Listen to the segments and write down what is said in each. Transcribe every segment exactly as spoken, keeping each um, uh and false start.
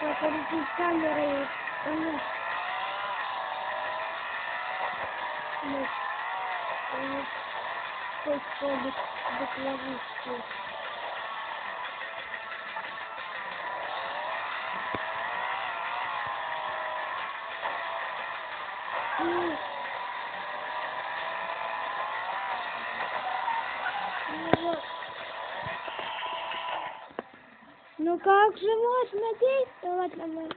Посмотрите камерой. Ну, ну, ну, хоть ходит до клавишки. Ну, ну, ну как же можно действовать на мой?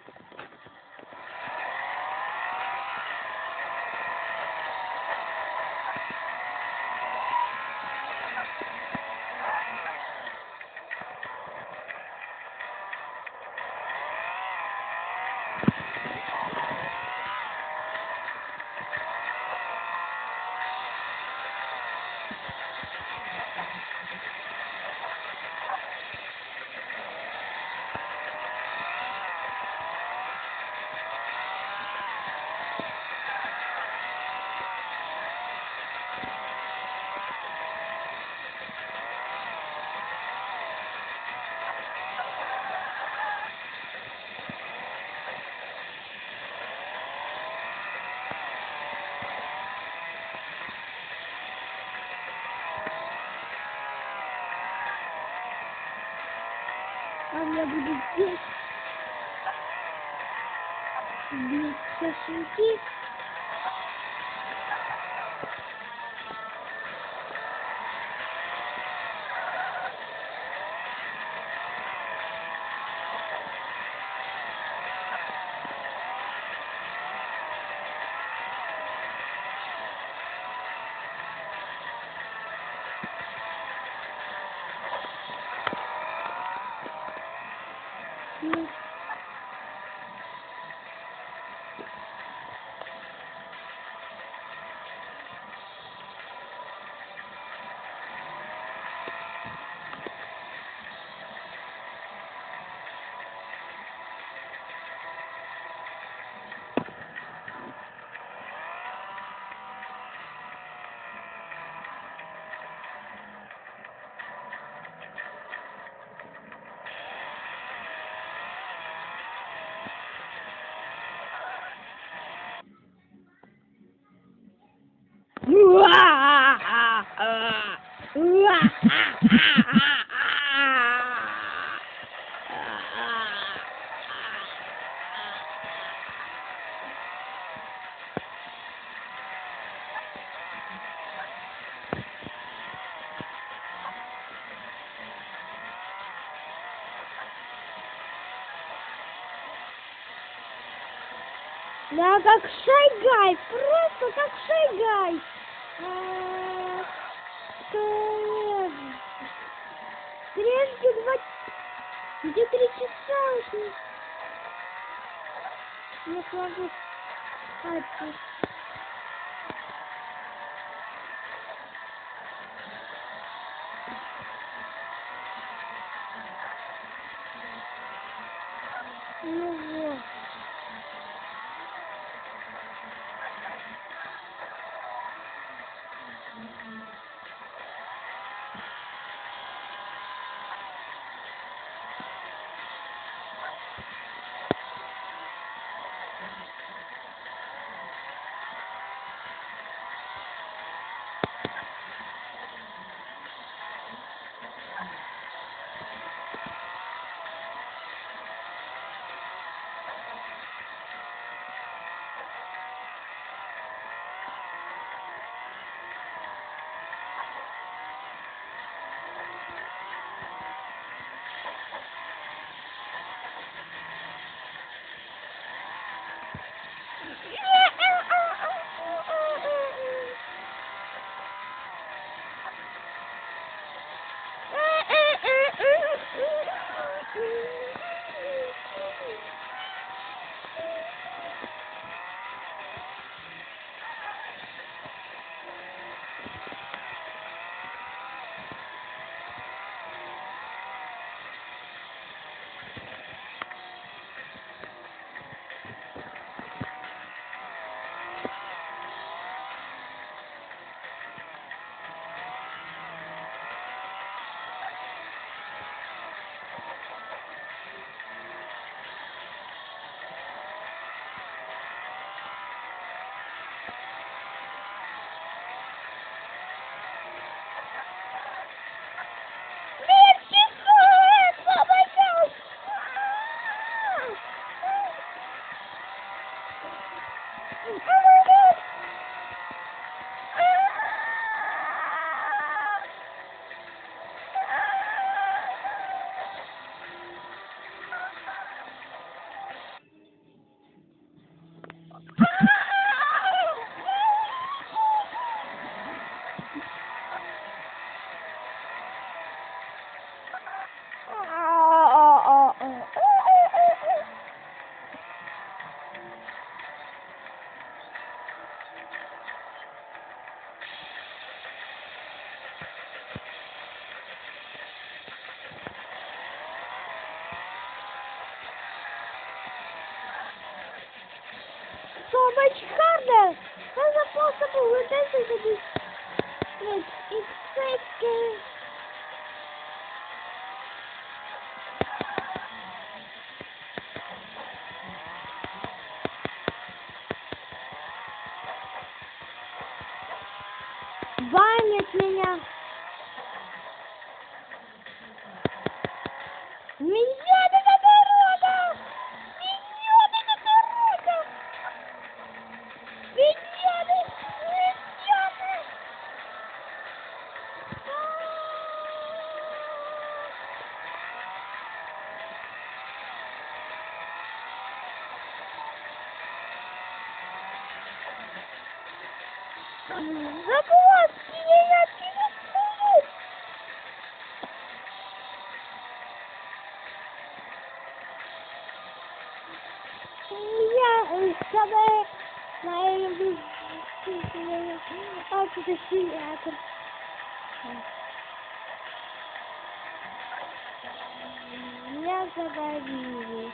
А я буду здесь бить шашлыки. Ну, да, как Шайгай, просто как Шайгай. А, что трижды два, где три часа уже. Не смогу спать. Ну вот. much harder. How is it possible? We're dancing to this. Look, it's fake. Банят меня. Меня это дорога! Меня это дорога! Меня это... Меня это... Заблокки меня телефон! Я с тобой моим автотосиатр. Я забавилась.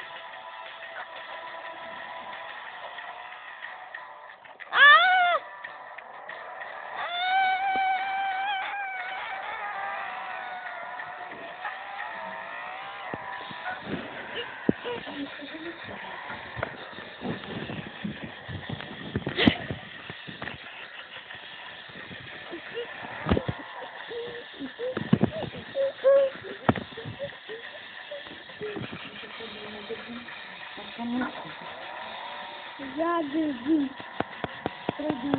Я держу. Прыгну.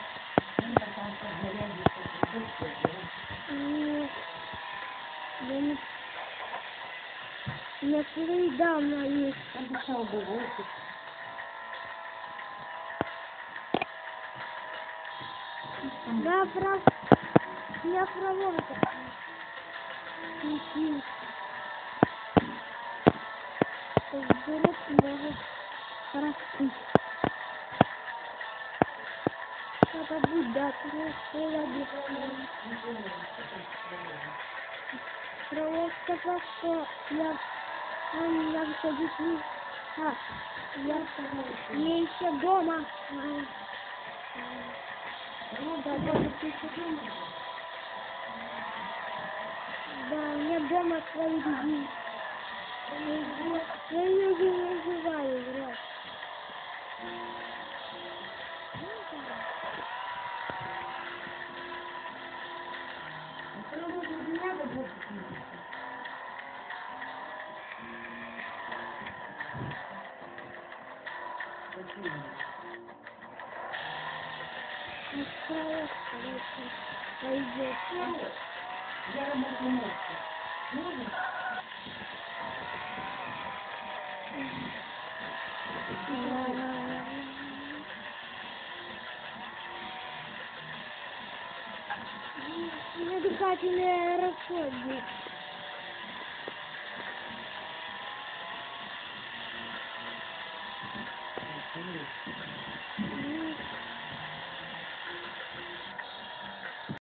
Нет. Я не... Не прыгам на них. Да, прав... Я проворка. Иди. Разберет много простых. Это будет, да, просто просто я... Он я выходить не... А, я... Я еще дома. Да, даже дома. Да, у меня дома свои люди. Я ее не называю, вряд. Пойдет. Я работаю ночью. Можно? Дыхательные расходы.